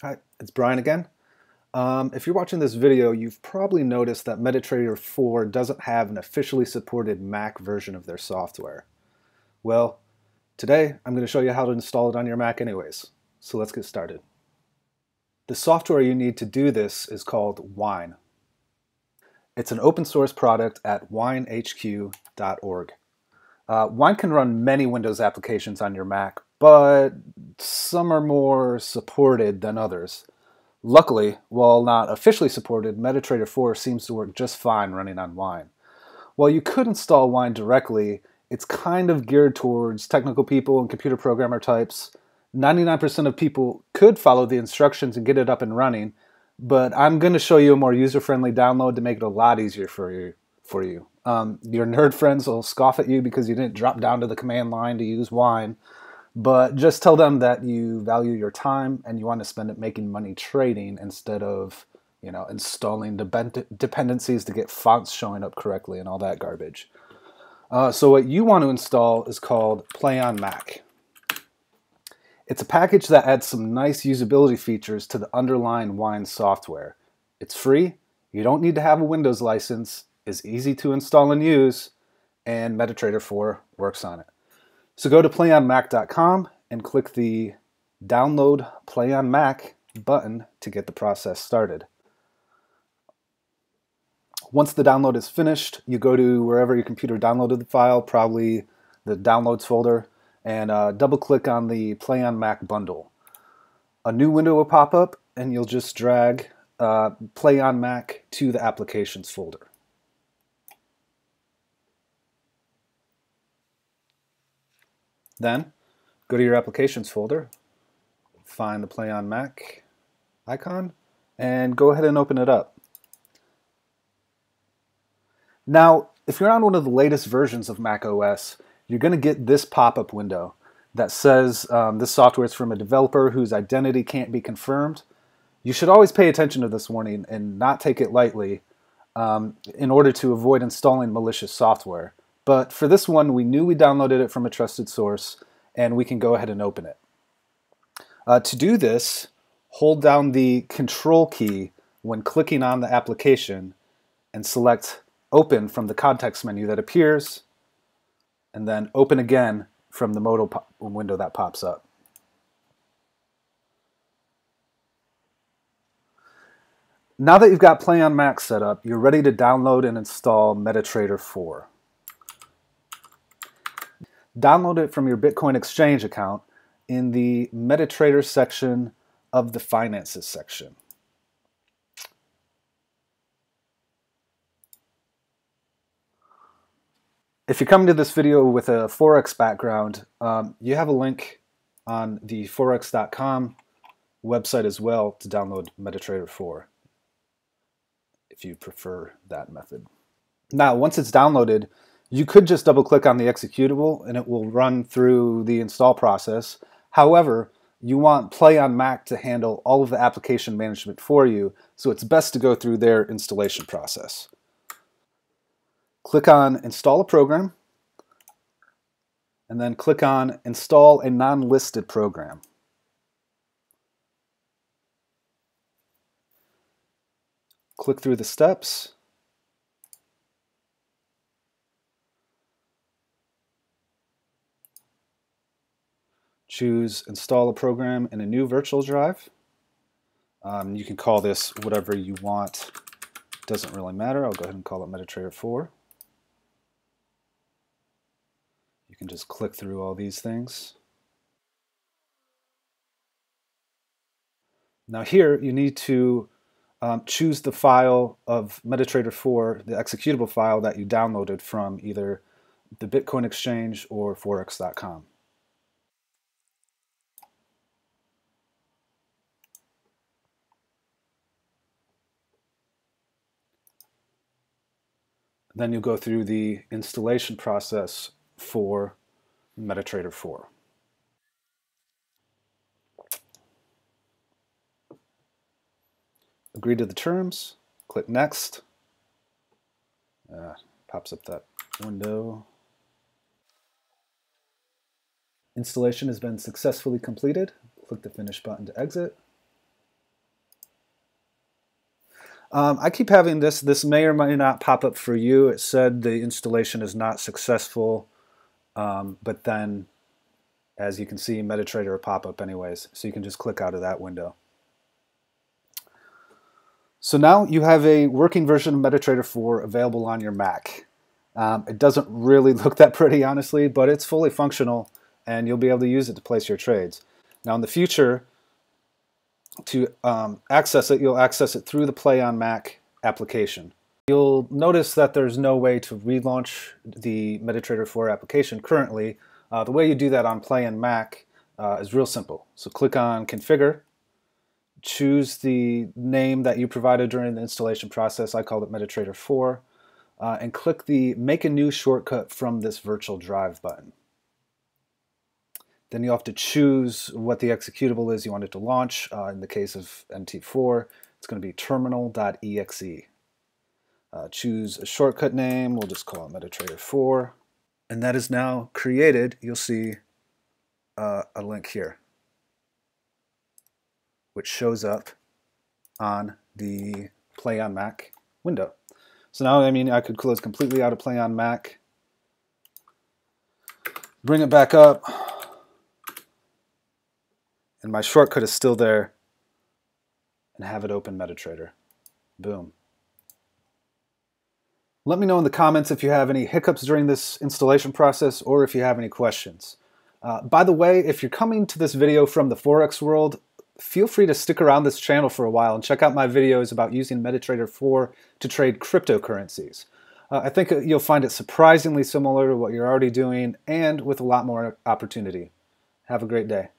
Hi, it's Brian again. If you're watching this video, you've probably noticed that MetaTrader 4 doesn't have an officially supported Mac version of their software. Well, today I'm going to show you how to install it on your Mac anyways. So let's get started. The software you need to do this is called Wine. It's an open source product at winehq.org. Wine can run many Windows applications on your Mac, but some are more supported than others. Luckily, while not officially supported, MetaTrader 4 seems to work just fine running on Wine. While you could install Wine directly, it's kind of geared towards technical people and computer programmer types. 99% of people could follow the instructions and get it up and running, but I'm going to show you a more user-friendly download to make it a lot easier for you. Your nerd friends will scoff at you because you didn't drop down to the command line to use Wine. But just tell them that you value your time and you want to spend it making money trading instead of, installing dependencies to get fonts showing up correctly and all that garbage. So what you want to install is called PlayOnMac. It's a package that adds some nice usability features to the underlying Wine software. It's free, you don't need to have a Windows license, is easy to install and use, and MetaTrader 4 works on it. So go to PlayOnMac.com and click the Download PlayOnMac button to get the process started. Once the download is finished, you go to wherever your computer downloaded the file, probably the Downloads folder, and double-click on the PlayOnMac bundle. A new window will pop up, and you'll just drag PlayOnMac to the Applications folder. Then, go to your Applications folder, find the PlayOnMac icon, and go ahead and open it up. Now, if you're on one of the latest versions of Mac OS, you're going to get this pop-up window that says this software is from a developer whose identity can't be confirmed. You should always pay attention to this warning and not take it lightly in order to avoid installing malicious software. But for this one, we knew we downloaded it from a trusted source, and we can go ahead and open it. To do this, hold down the Control key when clicking on the application and select Open from the context menu that appears, and then Open again from the modal window that pops up. Now that you've got PlayOnMac set up, you're ready to download and install MetaTrader 4. Download it from your Bitcoin exchange account in the MetaTrader section of the Finances section. If you're coming to this video with a Forex background, you have a link on the Forex.com website as well to download MetaTrader 4, if you prefer that method. Now, once it's downloaded, you could just double-click on the executable and it will run through the install process. However, you want PlayOnMac to handle all of the application management for you, so it's best to go through their installation process. Click on Install a Program, and then click on Install a Non-Listed Program. Click through the steps. Choose Install a Program in a new virtual drive. You can call this whatever you want. Doesn't really matter. I'll go ahead and call it MetaTrader 4. You can just click through all these things. Now here you need to choose the file of MetaTrader 4, the executable file that you downloaded from either the Bitcoin exchange or Forex.com. Then you'll go through the installation process for MetaTrader 4. Agree to the terms, click Next. Pops up that window. Installation has been successfully completed. Click the Finish button to exit. I keep having this. This may or may not pop up for you. It said the installation is not successful, but then, as you can see, MetaTrader will pop up anyways, so you can just click out of that window. So now you have a working version of MetaTrader 4 available on your Mac. It doesn't really look that pretty, honestly, but it's fully functional, and you'll be able to use it to place your trades. Now in the future, to access it, you'll access it through the PlayOnMac application. You'll notice that there's no way to relaunch the MetaTrader 4 application currently. The way you do that on PlayOnMac is real simple. So click on Configure, choose the name that you provided during the installation process. I called it MetaTrader 4, and click the Make a New Shortcut from this virtual drive button. Then you'll have to choose what the executable is you want it to launch. In the case of MT4, it's going to be terminal.exe. Choose a shortcut name. We'll just call it MetaTrader 4. And that is now created. You'll see a link here, which shows up on the PlayOnMac window. So now, I could close completely out of PlayOnMac, bring it back up, and my shortcut is still there, and have it open MetaTrader. Boom. Let me know in the comments if you have any hiccups during this installation process or if you have any questions. By the way, if you're coming to this video from the Forex world, feel free to stick around this channel for a while and check out my videos about using MetaTrader 4 to trade cryptocurrencies. I think you'll find it surprisingly similar to what you're already doing and with a lot more opportunity. Have a great day.